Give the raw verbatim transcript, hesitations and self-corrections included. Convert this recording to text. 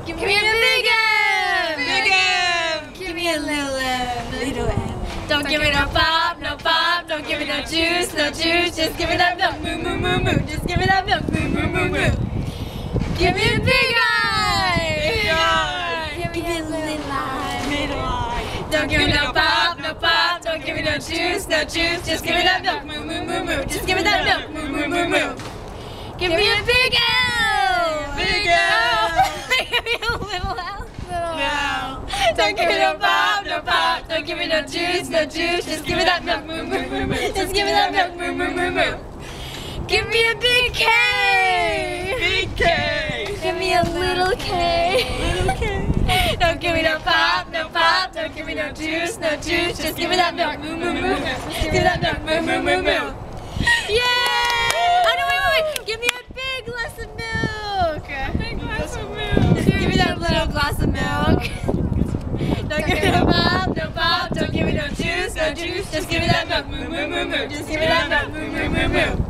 Give me a big M! Big M! Give me a little M. Little M. Don't give me no pop, no pop. Don't give me no juice, no juice. Just give me that milk, moo moo moo moo. Just give me that milk, moo moo moo moo. Give me a big eye! Big eye! Give me a little eye. Little eye. Don't give me no pop, no pop. Don't give me no juice, no juice. Just give me that milk, moo moo moo moo. Just give me that milk, moo moo moo moo. Give me a big L! Big L! Give me a little L. Little No. Don't give me no pop, no pop. Don't give me no juice, no juice. Just give me that milk, moo moo moo moo. Just give me that milk, moo moo moo moo. Give me a big K! Big K! Give me a little K. Little K. Don't give me no pop, no pop. Don't give me no juice, no juice. Just give me that milk, moo moo moo moo. Just give me that milk, moo moo moo moo. Yay! Oh no, wait, wait, wait. Give me a big glass of milk. Big glass of milk. Just give me that little glass of milk. Don't give me no pop, no pop. Don't give me no juice, no juice. Just give me that milk, moo moo moo moo. Just give me that milk, moo moo moo moo.